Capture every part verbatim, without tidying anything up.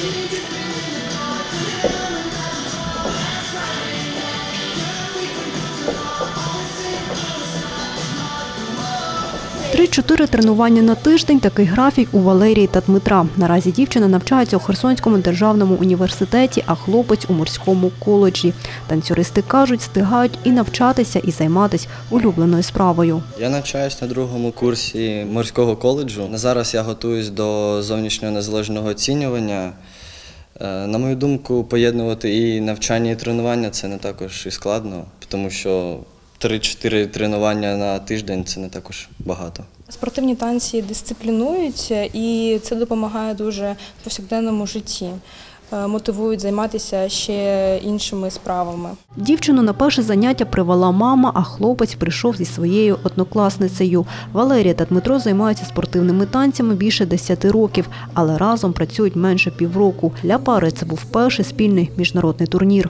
Три-чотири тренування на тиждень – такий графік у Валерії та Дмитра. Наразі дівчина навчається у Херсонському державному університеті, а хлопець – у морському коледжі. Танцюристи кажуть, встигають і навчатися, і займатися улюбленою справою. Я навчаюсь на другому курсі морського коледжу. На зараз я готуюсь до зовнішнього незалежного оцінювання. На мою думку, поєднувати і навчання, і тренування – це не також і складно, тому що три-чотири тренування на тиждень – це не також багато. Спортивні танці дисциплінують, і це допомагає дуже в повсякденному житті. Мотивують займатися ще іншими справами. Дівчину на перше заняття привела мама, а хлопець прийшов зі своєю однокласницею. Валерія та Дмитро займаються спортивними танцями більше десяти років, але разом працюють менше півроку. Для пари це був перший спільний міжнародний турнір.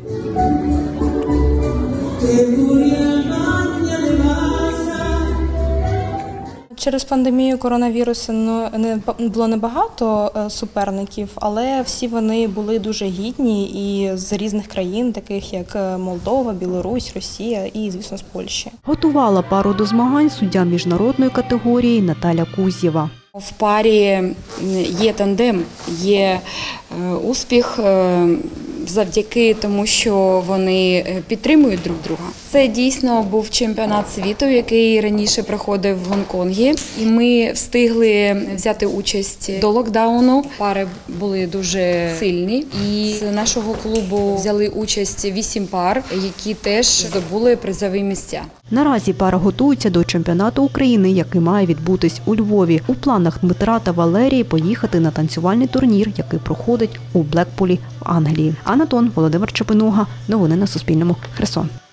Через пандемію коронавірусу не було небагато суперників, але всі вони були дуже гідні і з різних країн, таких як Молдова, Білорусь, Росія і, звісно, з Польщі. Готувала пару до змагань суддя міжнародної категорії Наталя Кузєва. В парі є тандем, є успіх завдяки тому, що вони підтримують друг друга. Це дійсно був чемпіонат світу, який раніше проходив в Гонконгі. І ми встигли взяти участь до локдауну. Пари були дуже сильні. І з нашого клубу взяли участь вісім пар, які теж здобули призові місця. Наразі пара готується до чемпіонату України, який має відбутись у Львові. У планах Дмитра та Валерії поїхати на танцювальний турнір, який проходить у Блекпулі в Англії. Анна Тон, Володимир Чепинуга. Новини на Суспільному. Херсон.